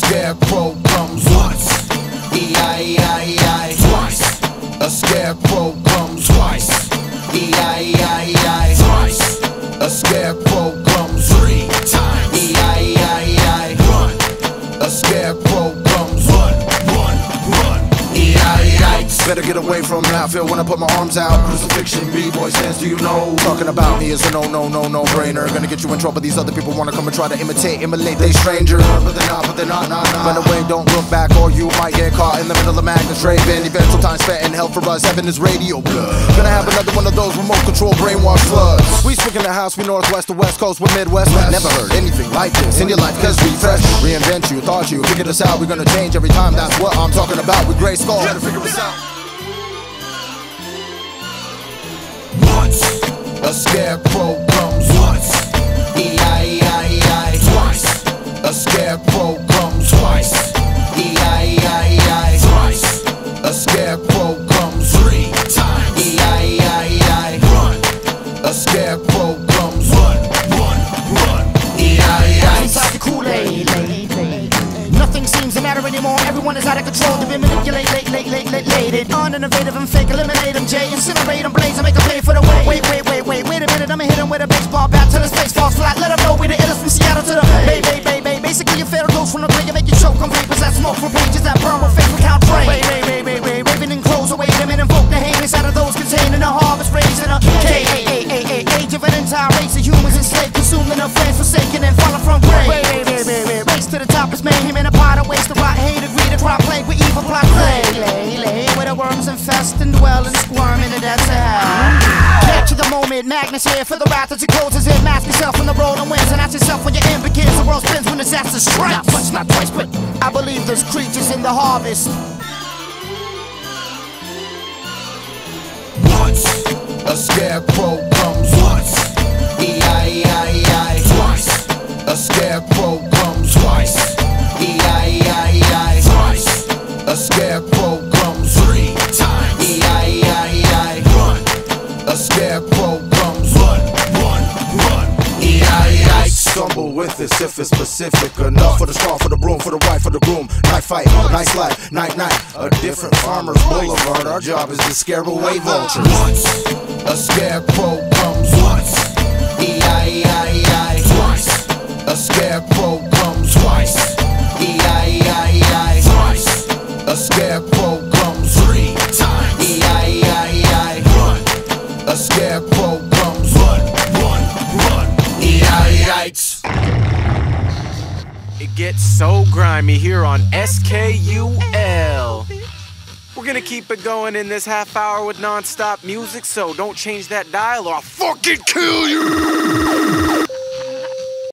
scarecrow comes once. E-I-E-I-E-I. Twice. A scarecrow comes twice. E-I-E-I-E-I. Twice. A scarecrow comes 3 times. E-I-E-I-E-I. Run. A scarecrow comes run. E-I-E-I. Better get away from me, I feel when I put my arms out. Crucifixion, B-boy stands, do you know? Talking about me is a no-brainer. Gonna get you in trouble, these other people wanna come and try to emulate they stranger. But they're not. Run away, don't look back, or you might get caught in the middle of Magnus Raven. Eventual time spent in hell for us, heaven is radio blood. Gonna have another one of those remote control brainwash floods. We speak in the house, we northwest to west coast, we're midwest. Never heard anything like this in your life, cause we fresh. Reinvent you, thought you figured us out. We're gonna change every time, that's what I'm talking about. With Gray Skull, gotta figure us out. Once. A scarecrow comes once. E-I-E-I-E-I. Twice. A scarecrow comes twice. E-I-E-I-E-I. Twice. A scarecrow comes 3 times. E-I-E-I-E-I. Run. A scarecrow comes run. E-I-E-I. Inside the Kool-Aid. Nothing seems to matter anymore. Everyone is out of control. They've been manipulated, late, uninnovative and fake. Eliminate them, Jay. Incinerate them, blaze and make them pay for the way. Wait a minute. I'ma hit him with a baseball bat till his face falls flat. Let him know we the illest from Seattle to the Bay. Basically, your fatal dose from the brain. You make you choke on vapors that smoke from pages that burn with fake count drain. Raving in clothes. Await them and invoke the heinous out of those contained in a harvest raised in a age of an entire race of humans enslaved, consumed in a flames, forsaken and fallen from grace. Race to the top is mayhem in a pot of waste to rot, hate, agree to crop plague with evil plot lay where the worms infest and dwell and squirm into that hell. Capture the moment, Magnus here for the wrath as it closes in. Mask yourself from the road and wins, and ask yourself when your end begins. The world spins when disaster strikes. Not once, not twice, but I believe there's creatures in the harvest. Once. A scarecrow comes once. E-I-E-I-E-I. Twice. A scarecrow comes twice. E-I-E-I-E-I. Twice. A scarecrow comes 3 times. E-I-E-I-E-I. Run. A scarecrow comes run. E-I-E-I. Stumble with this if it's specific enough. For the straw, for the broom, for the wife, for the groom. Night fight, nice life, night. A different farmer's boulevard. Our job is to scare away vultures. Once. A scarecrow comes once. E-I-E-I-E-I. Twice. A scarecrow comes twice. E-I-E-I-E-I. Twice. A scarecrow comes 3 times. E-I-E-I-E-I. Run. A scarecrow comes run. E-I-E-I. It gets so grimy here on SKUL. We're gonna keep it going in this half hour with non-stop music, so don't change that dial or I'll fucking kill you!